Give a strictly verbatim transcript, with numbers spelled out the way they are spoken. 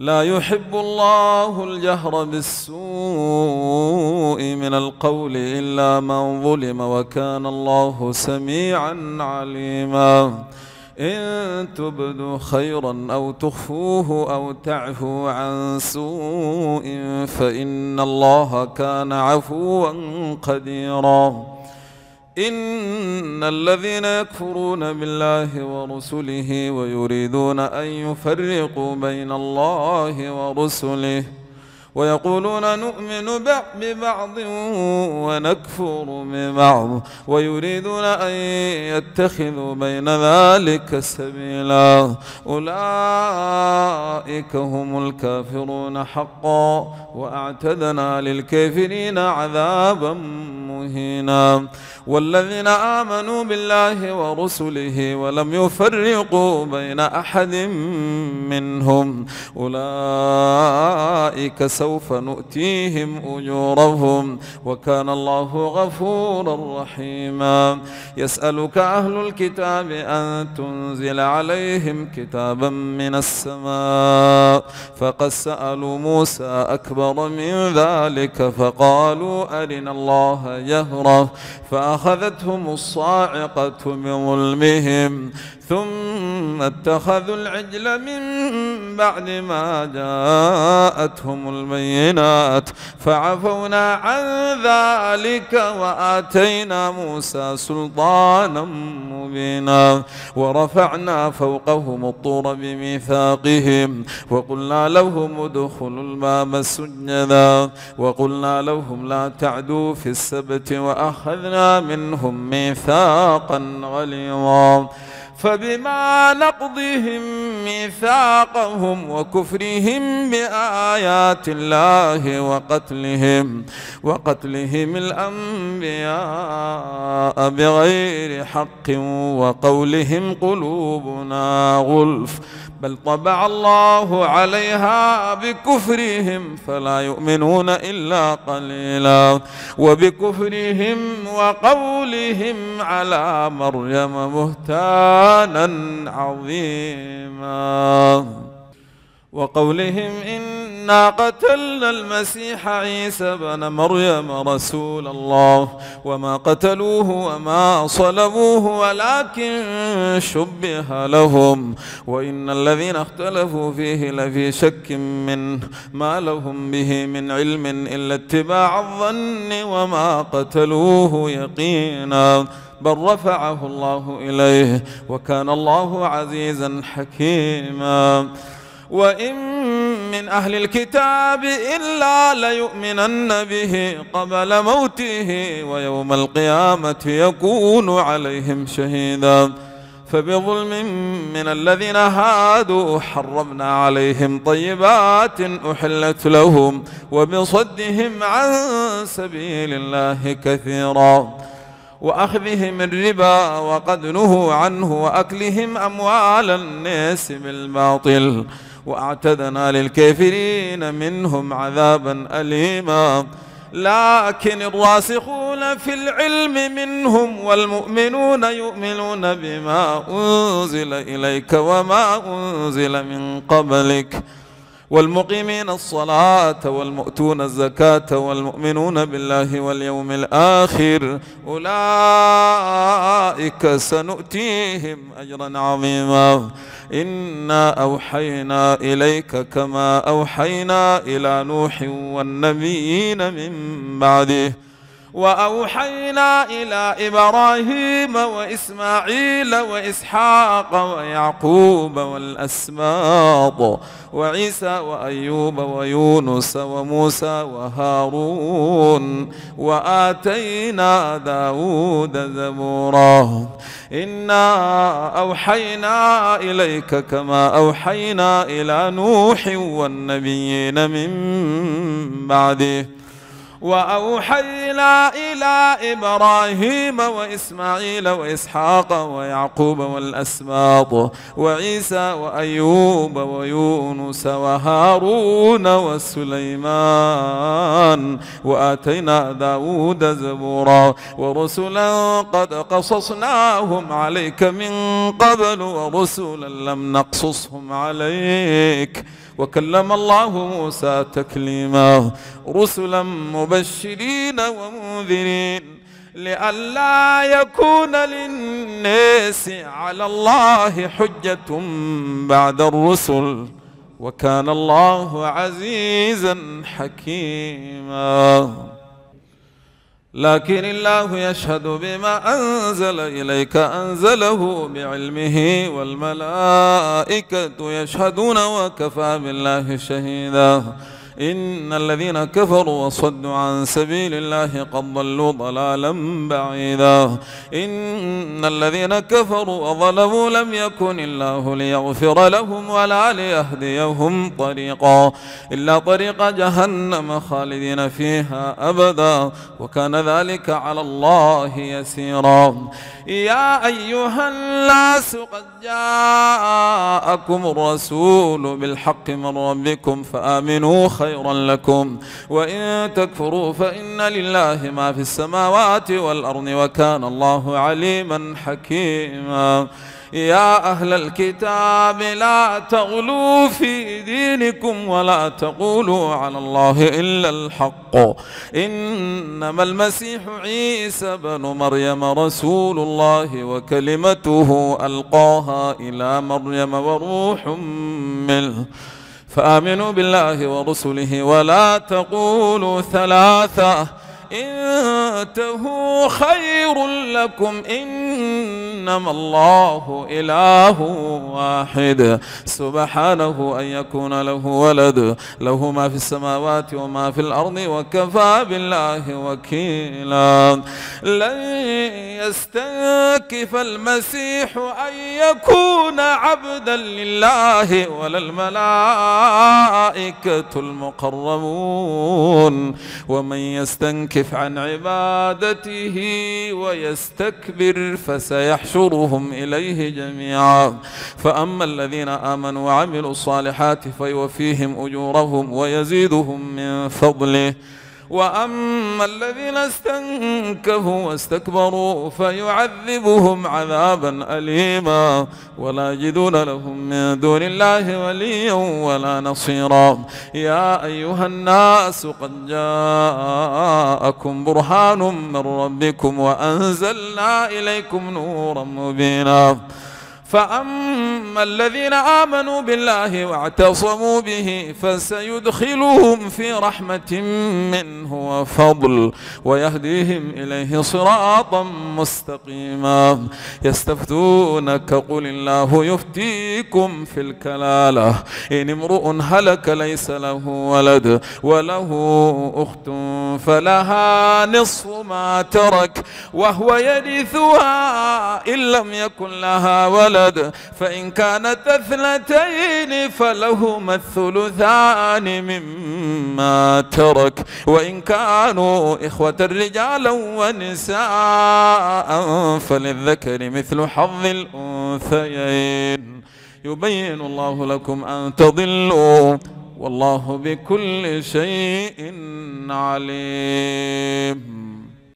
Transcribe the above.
لا يحب الله الجهر بالسوء من القول إلا من ظلم وكان الله سميعا عليما. إن تبدوا خيرا أو تخفوه أو تعفوا عن سوء فإن الله كان عفوا قديرا. إن الذين يكفرون بالله ورسله ويريدون أن يفرقوا بين الله ورسله ويقولون نؤمن ببعض ونكفر ببعض ويريدون أن يتخذوا بين ذلك سبيلا أولئك هم الكافرون حقا وأعتدنا للكافرين عذابا مهينا. والذين آمنوا بالله ورسله ولم يفرقوا بين أحد منهم أولئك سوف نؤتيهم أجورهم وكان الله غفورا رحيما. يسألك أهل الكتاب أن تنزل عليهم كتابا من السماء فقد سألوا موسى أكبر من ذلك فقالوا أرنا الله جهرة فأخذتهم الصاعقة بظلمهم ثم اتخذوا العجل من بعد ما جاءتهم البينات فعفونا عن ذلك وآتينا موسى سلطانا مبينا. ورفعنا فوقهم الطور بميثاقهم وقلنا لهم ادخلوا الباب سجدا وقلنا لهم لا تعدوا في السبت وأخذنا منهم ميثاقا غليظا. فبما نقضهم ميثاقهم وكفرهم بآيات الله وقتلهم وقتلهم الأنبياء بغير حق وقولهم قلوبنا غلف بل طبع الله عليها بكفرهم فلا يؤمنون إلا قليلا. وبكفرهم وقولهم على مريم بهتانا عظيما وقولهم إنا قتلنا المسيح عيسى بن مريم رسول الله وما قتلوه وما صلبوه ولكن شبه لهم وإن الذين اختلفوا فيه لفي شك منه ما لهم به من علم إلا اتباع الظن وما قتلوه يقينا بل رفعه الله إليه وكان الله عزيزا حكيما. وإن من أهل الكتاب إلا ليؤمنن به قبل موته ويوم القيامة يكون عليهم شهيدا. فبظلم من الذين هادوا حرمنا عليهم طيبات أحلت لهم وبصدهم عن سبيل الله كثيرا وأخذهم الربا وقد نهوا عنه وأكلهم أموال الناس بالباطل وأعتدنا للكافرين منهم عذابا أليما. لكن الراسخون في العلم منهم والمؤمنون يؤمنون بما أنزل إليك وما أنزل من قبلك والمقيمين الصلاة والمؤتون الزكاة والمؤمنون بالله واليوم الآخر أولئك سنؤتيهم أجرا عظيما. إنا أوحينا إليك كما أوحينا إلى نوح والنبيين من بعده وأوحينا إلى إبراهيم وإسماعيل وإسحاق ويعقوب والأسباط وعيسى وأيوب ويونس وموسى وهارون وآتينا داود زبورا. إنا أوحينا إليك كما أوحينا إلى نوح والنبيين من بعده وأوحينا إلى إبراهيم وإسماعيل وإسحاق ويعقوب والأسباط وعيسى وأيوب ويونس وهارون وسليمان وآتينا داود زبورا ورسلا قد قصصناهم عليك من قبل ورسلا لم نقصصهم عليك وكلم الله موسى تكليما رسلا مبشرين ومنذرين لئلا يكون للناس على الله حجة بعد الرسل وكان الله عزيزا حكيما. لكن الله يشهد بما أنزل إليك أنزله بعلمه والملائكة يشهدون وكفى بالله شهيدا. إن الذين كفروا وصدوا عن سبيل الله قد ضلوا ضلالا بعيدا. إن الذين كفروا وظلموا لم يكن الله ليغفر لهم ولا ليهديهم طريقا إلا طريق جهنم خالدين فيها أبدا وكان ذلك على الله يسيرا. يا أيها الناس قد جاءكم الرسول بالحق من ربكم فآمنوا خيرا لكم وإن تكفروا فإن لله ما في السماوات والأرض وكان الله عليما حكيما. يا أهل الكتاب لا تغلوا في دينكم ولا تقولوا على الله إلا الحق إنما المسيح عيسى بن مريم رسول الله وكلمته ألقاها إلى مريم وروح منه فآمنوا بالله ورسله ولا تقولوا ثلاثة انتهوا خير لكم إنما الله إله واحد سبحانه أن يكون له ولد له ما في السماوات وما في الأرض وكفى بالله وكيلا. لن يستنكف المسيح أن يكون عبدا لله ولا الملائكة المقربون ومن يستنكف عن عبادته ويستكبر فسيحشرهم إليه جميعا. فأما الذين آمنوا وعملوا الصالحات فيوفيهم أجورهم ويزيدهم من فضله وأما الذين استنكفوا واستكبروا فيعذبهم عذابا أليما ولا يجدون لهم من دون الله وليا ولا نصيرا. يا أيها الناس قد جاءكم برهان من ربكم وأنزلنا إليكم نورا مبينا. فأما الذين آمنوا بالله واعتصموا به فسيدخلهم في رحمة منه وفضل ويهديهم إليه صراطا مستقيما. يستفتونك قل الله يفتيكم في الكلالة إن امرؤ هلك ليس له ولد وله أخت فلها نصف ما ترك وهو يرثها إن لم يكن لها ولد فإن كانت اثنتين فلهما الثلثان مما ترك وإن كانوا إخوة رجالا ونساء فللذكر مثل حظ الأنثيين. يبين الله لكم أن تضلوا والله بكل شيء عليم.